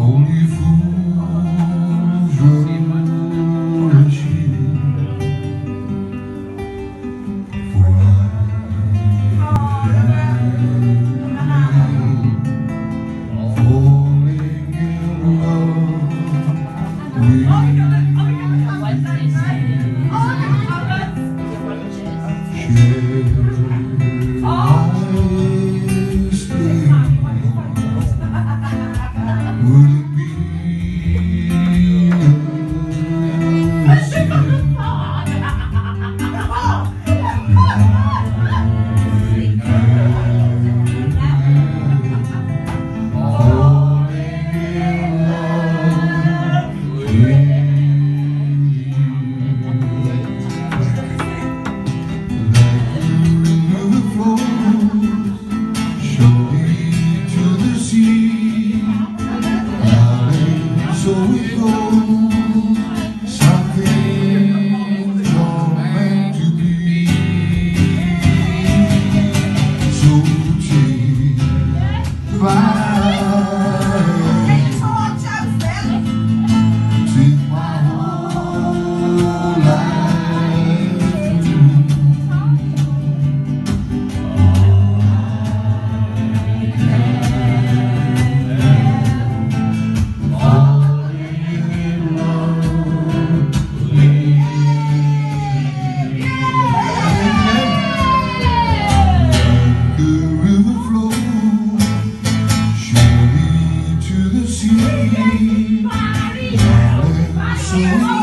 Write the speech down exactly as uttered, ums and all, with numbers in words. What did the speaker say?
Only fools run and cheat, for I am falling in love with you. So it goes, some things are meant to be. So take my take my whole life through. So